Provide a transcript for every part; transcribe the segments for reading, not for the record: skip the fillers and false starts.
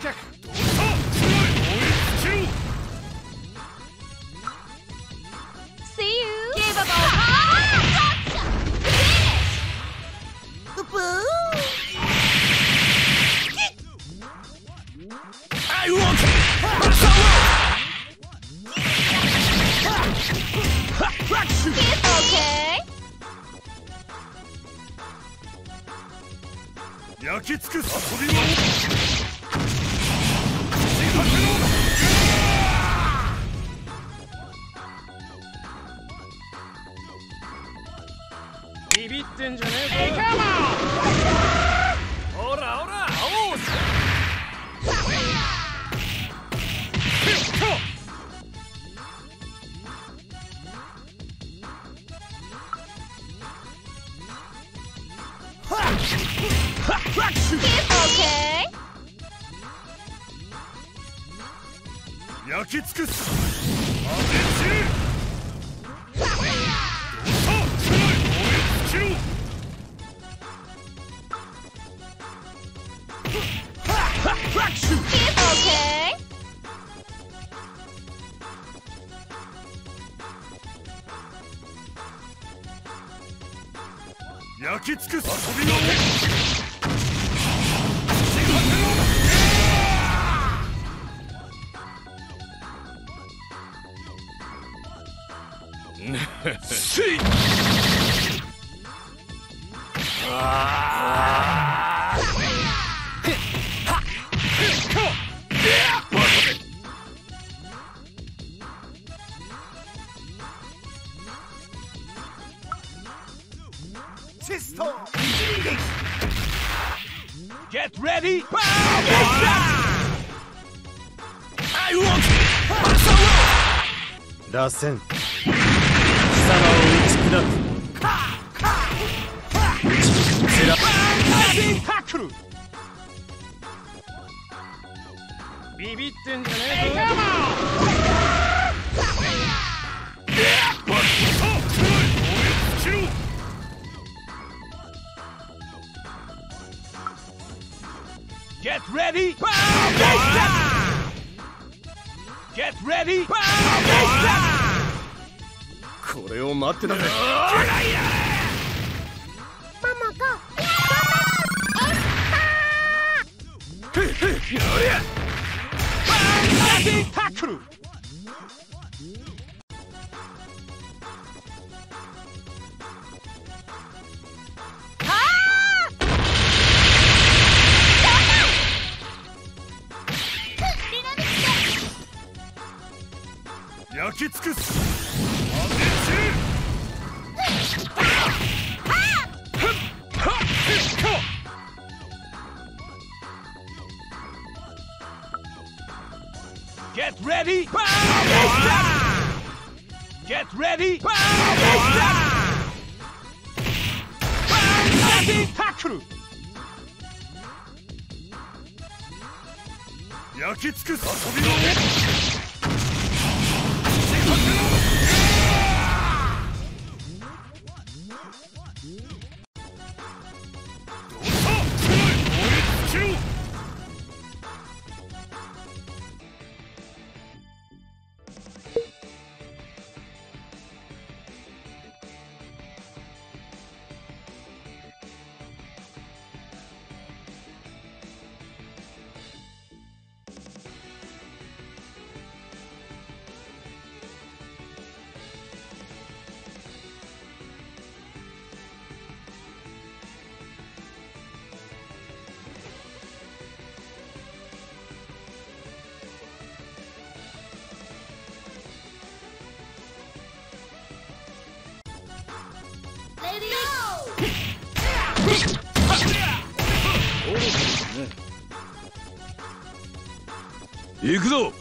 See you. Give up. Boo. I want. Okay. 焼き尽くす遊びはビビってんじゃねえぞ。ほらほらおう Okay. 焼き尽くすアベンジどうした燃え尽きろ Okay. 焼き尽くす遊びのせいシスト Get ready! I want 螺旋貴様を打ち砕くセラタックルビビってんじゃねえぞ。Get ready! Get ready! これを待ってたぜ。 ママが。 タックル焼き尽くすアベンジ Get ready! Get ready! タックル焼き尽くす遊びの行くぞ。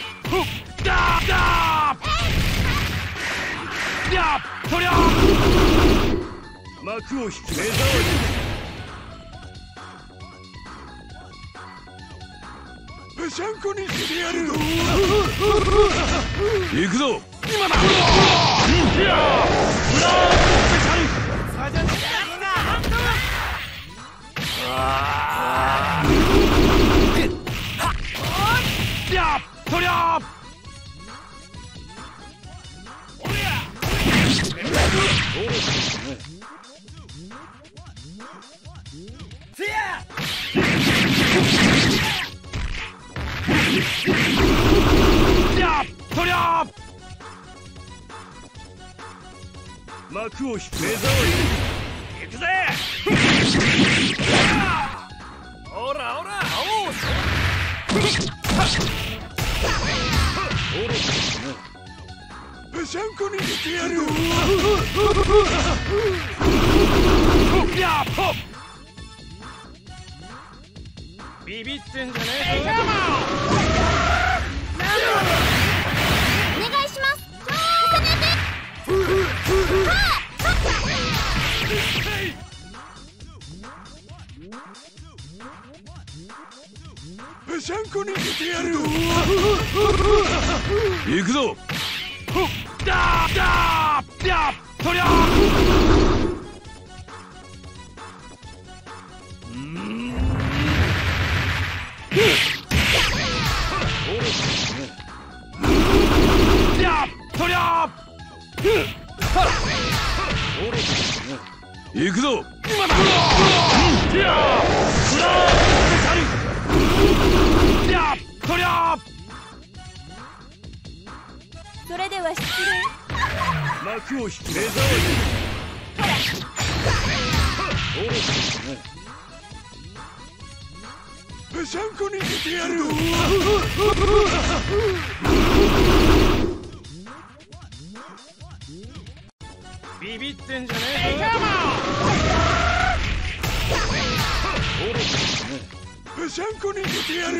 幕を引き目障り。ぺしゃんこにしてやる。行くぞ。今だ。 やっとりゃ幕を引く目障り行くぜほらほらおうぺしゃんこに入れてやるやっほっビビってんじゃねえぞお願いします重ねてぺしゃんこに入れてやる行くぞだーだーやっとりゃやっとりゃ行くぞ今だやっとりゃそれでは失礼幕を引き目障りぺしゃんこに入れてやるビビってんじゃねえぞぺしゃんこに入れてやる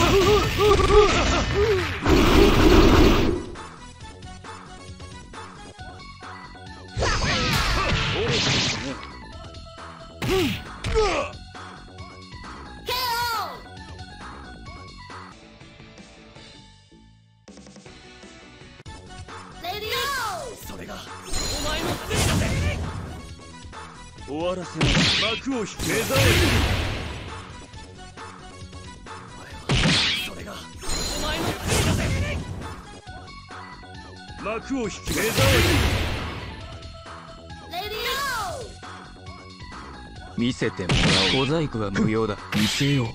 それがお前のせいだぜ終わらせろ幕を引く目障りそれがお前のせいだぜ幕を引く目障り見せてもらおう。小細工は無用だ。見せよう。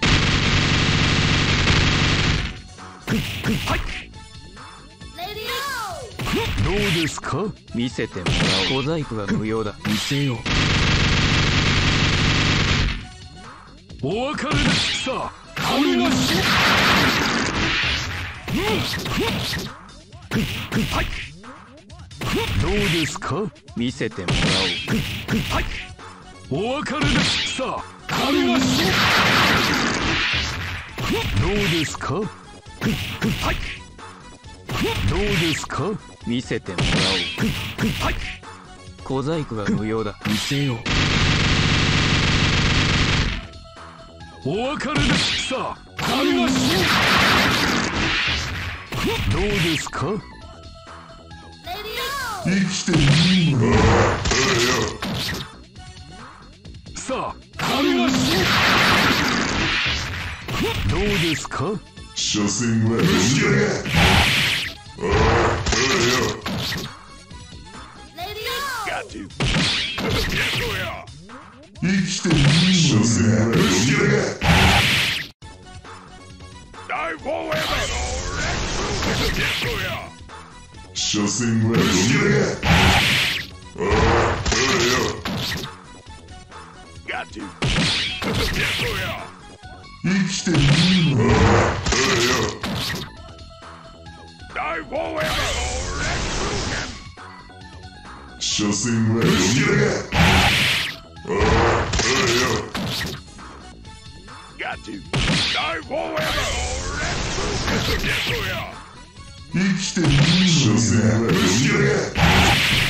はいどうですか見せてもらおう。小細工は無用だ。見せようお別れですさこれがはいどうですか見せてもらはいお別れですさこれがどうですかはいどうですかおう。見せてもらおう。 はい小細工は無用だ。見せよう。 お別れですさこれがどうですか生きていいのかさあこれがどうですか所詮は生きていいのか所詮は生きていいのか所詮は生きていいのか